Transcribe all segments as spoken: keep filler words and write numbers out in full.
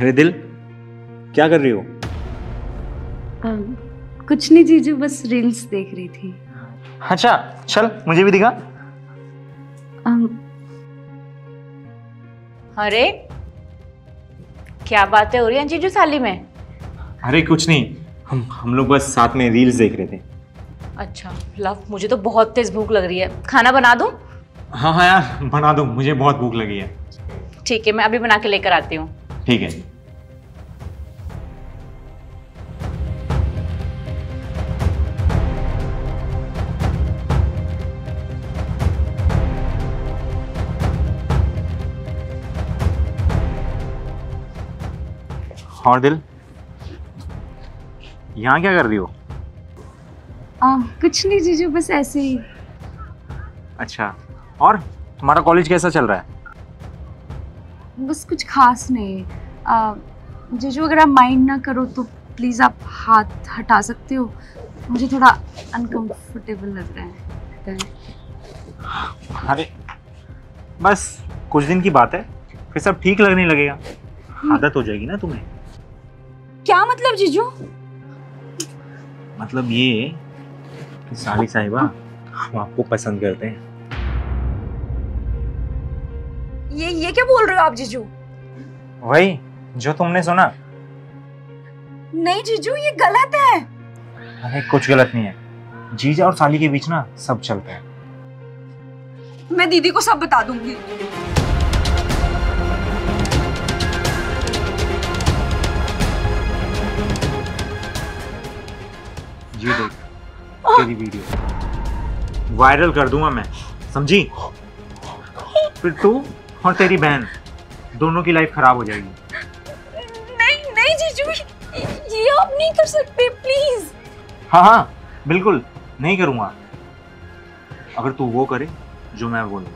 अरे दिल, क्या कर रही हो? आ, कुछ नहीं जीजू, बस रील्स देख रही थी। अच्छा चल, मुझे भी दिखा। आ, अरे क्या बातें हो रही हैं जीजू साली में? अरे कुछ नहीं, हम हम लोग बस साथ में रील्स देख रहे थे। अच्छा लव, मुझे तो बहुत तेज भूख लग रही है, खाना बना दूं? हाँ हाँ यार बना दो, मुझे बहुत भूख लगी है। ठीक है, मैं अभी बना के लेकर आती हूँ। ठीक है। और दिल, यहाँ क्या कर रही हो? आ, कुछ नहीं जीजू, बस ऐसे ही। अच्छा, और तुम्हारा कॉलेज कैसा चल रहा है? बस कुछ खास नहीं। आ, जीजू अगर आप माइंड ना करो तो प्लीज आप हाथ हटा सकते हो, मुझे थोड़ा अनकंफर्टेबल लग रहा है। अरे बस कुछ दिन की बात है, फिर सब ठीक लगने लगेगा, आदत हो जाएगी ना तुम्हें। क्या मतलब जीजू? मतलब ये कि साली साहिबा, हम आपको पसंद करते हैं। ये ये क्या बोल रहे हो आप जीजू? वही जो तुमने सुना। नहीं जीजू, ये गलत है। अरे कुछ गलत नहीं है, जीजा और साली के बीच ना सब चलता है। मैं दीदी को सब बता दूंगी। ये देख तेरी वीडियो वायरल कर दूंगा मैं, समझी? फिर तू और तेरी बहन दोनों की लाइफ खराब हो जाएगी। नहीं नहीं जीजू, ये आप नहीं कर सकते, प्लीज। हाँ हाँ बिल्कुल नहीं करूंगा, अगर तू वो करे जो मैं बोलूं।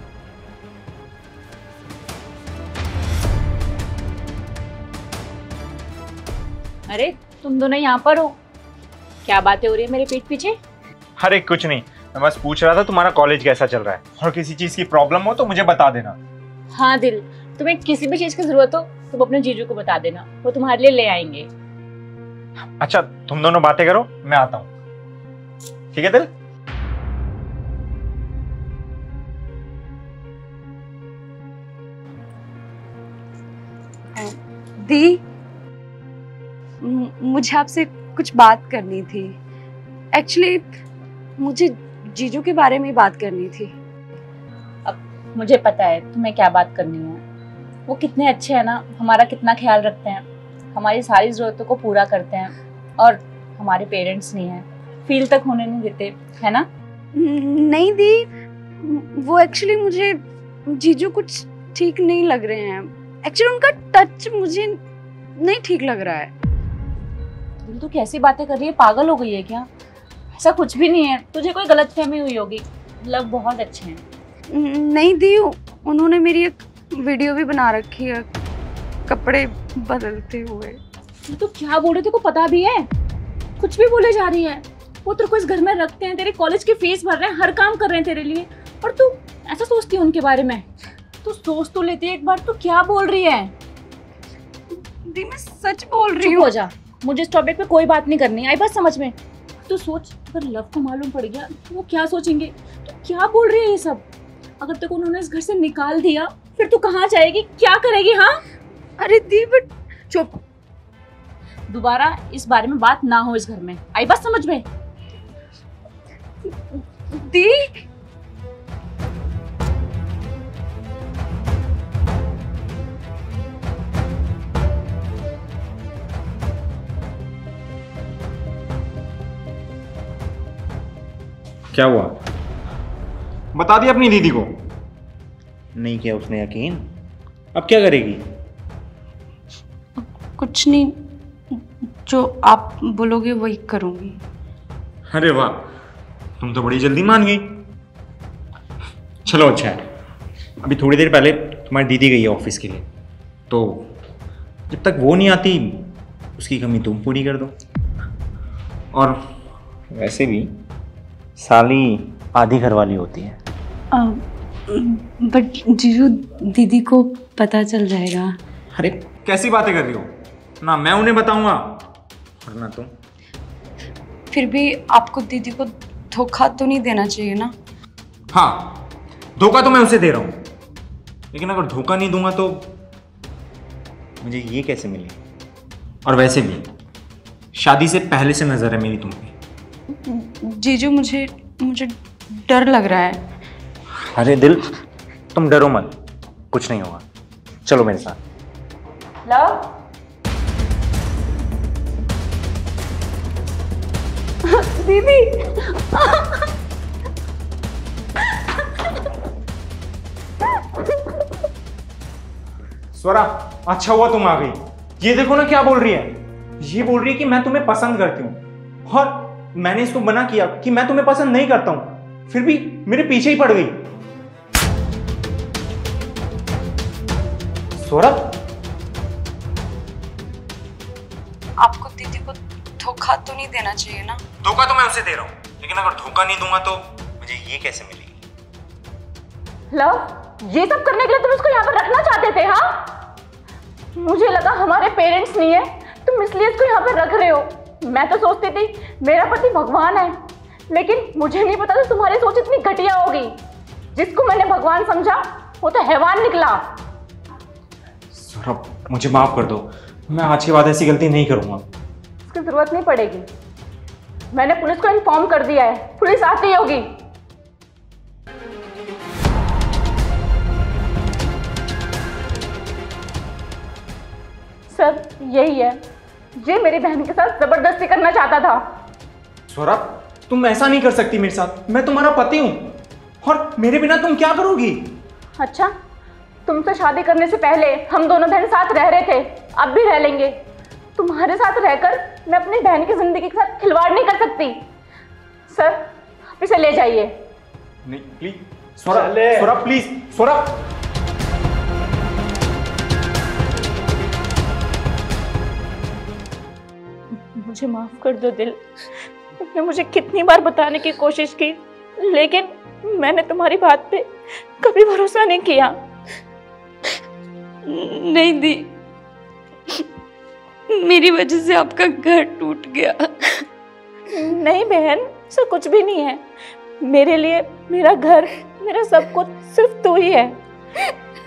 अरे तुम दोनों यहाँ पर हो, क्या बातें हो रही है मेरे पीठ पीछे? अरे कुछ नहीं, मैं बस पूछ रहा था तुम्हारा कॉलेज कैसा चल रहा है, और किसी चीज की प्रॉब्लम हो तो मुझे बता देना। हाँ दिल, तुम्हें किसी भी चीज की जरूरत हो तुम अपने जीजू को बता देना, वो तुम्हारे लिए ले आएंगे। अच्छा तुम दोनों बातें करो, मैं आता हूँ। ठीक है दिल? दी, मुझे आपसे कुछ बात करनी थी। एक्चुअली मुझे जीजू के बारे में बात करनी थी। अब मुझे पता है तुम्हें क्या बात करनी है। वो कितने अच्छे हैं ना, हमारा कितना ख्याल रखते हैं, हमारी सारी जरूरतों को पूरा करते हैं, और हमारे पेरेंट्स नहीं है, फील तक होने नहीं देते, है ना? नहीं दी, वो एक्चुअली मुझे जीजू कुछ ठीक नहीं लग रहे हैं। एक्चुअली उनका टच मुझे नहीं ठीक लग रहा है। दिल तू कैसी बातें कर रही है, पागल हो गई है क्या? ऐसा कुछ भी नहीं है, तुझे कोई गलतफहमी हुई होगी। लव बहुत अच्छे हैं। नहीं दी, उन्होंने मेरी एक वीडियो भी बना रखी है कपड़े बदलते हुए। तो क्या बोल रहे, तेरे को पता भी है? कुछ भी बोले जा रही है। वो तेरे को इस घर में रखते हैं, तेरे कॉलेज की फीस भर रहे हैं, हर काम कर रहे हैं तेरे लिए, और तू ऐसा सोचती है उनके बारे में? तू सोच तो लेती है एक बार, तू क्या बोल रही है? दी मैं सच बोल रही चुप हूँ। हो जा, मुझे इस टॉपिक पे कोई बात नहीं करनी, आई बात समझ में? तू सोच, अगर लव को मालूम पड़ गया तो वो क्या सोचेंगे? तू क्या बोल रही है ये सब? अगर तेरे को उन्होंने इस घर से निकाल दिया फिर तू कहाँ जाएगी, क्या करेगी? हाँ अरे दी बट चुप, दोबारा इस बारे में बात ना हो इस घर में, आई बात समझ में? दी क्या हुआ? बता दिया अपनी दीदी को? नहीं किया उसने यकीन, अब क्या करेगी? कुछ नहीं, जो आप बोलोगे वही करूंगी। अरे वाह, तुम तो बड़ी जल्दी मान गई। चलो अच्छा है, अभी थोड़ी देर पहले तुम्हारी दीदी गई है ऑफिस के लिए, तो जब तक वो नहीं आती उसकी कमी तुम पूरी कर दो। और वैसे भी साली आधी घरवाली होती है। बट जीजू दीदी को पता चल जाएगा। अरे कैसी बातें कर रही हो? ना मैं उन्हें बताऊंगा और ना तुम। फिर भी आपको दीदी को धोखा तो नहीं देना चाहिए ना। हाँ, धोखा तो मैं उसे दे रहा हूँ, लेकिन अगर धोखा नहीं दूंगा तो मुझे ये कैसे मिले? और वैसे भी शादी से पहले से नजर है मेरी तुम पे। जीजू मुझे मुझे डर लग रहा है। अरे दिल, तुम डरो मत, कुछ नहीं होगा। चलो मेरे साथ। लव, दीदी स्वरा, अच्छा हुआ तुम आ गई। ये देखो ना क्या बोल रही है। ये बोल रही है कि मैं तुम्हें पसंद करती हूँ, और मैंने इसको मना किया कि मैं तुम्हें पसंद नहीं करता हूँ, फिर भी मेरे पीछे ही पड़ गई। स्वरा, आपको दीदी को धोखा तो नहीं देना चाहिए ना। धोखा तो मैं उसे दे रहा हूँ, लेकिन अगर धोखा नहीं दूंगा तो मुझे ये कैसे मिलेगी? लव, ये सब करने के लिए तुम उसको यहाँ पर रखना चाहते थे? हाँ, मुझे लगा हमारे पेरेंट्स नहीं है, तुम इसलिए इसको यहाँ पर रख रहे हो। मैं तो सोचती थी मेरा पति भगवान है, लेकिन मुझे नहीं पता था तुम्हारी सोच इतनी घटिया होगी। जिसको मैंने भगवान समझा वो तो हैवान निकला। सौरभ, मुझे माफ कर दो, मैं आज के बाद ऐसी गलती नहीं करूंगा। इसकी जरूरत नहीं पड़ेगी, मैंने पुलिस को इन्फॉर्म कर दिया है, पुलिस आती होगी। सर यही है, ये मेरी बहन के साथ जबरदस्ती करना चाहता था। सौरभ, तुम ऐसा नहीं कर सकती मेरे साथ, मैं तुम्हारा पति हूं, और मेरे बिना तुम क्या करोगी? अच्छा, तुमसे शादी करने से पहले हम दोनों बहन साथ रह रहे थे, अब भी रह लेंगे। तुम्हारे साथ रहकर मैं अपनी बहन की जिंदगी के साथ खिलवाड़ नहीं कर सकती। सर, आप इसे ले जाइए। नहीं प्लीज सौरभ, सौरभ प्लीज, सौरभ। मुझे माफ कर दो दिल, तुमने मुझे कितनी बार बताने की कोशिश की, लेकिन मैंने तुम्हारी बात पे कभी भरोसा नहीं किया। नहीं दी, मेरी वजह से आपका घर टूट गया। नहीं बहन, ऐसा कुछ भी नहीं है। मेरे लिए मेरा घर, मेरा सब कुछ सिर्फ तू ही है।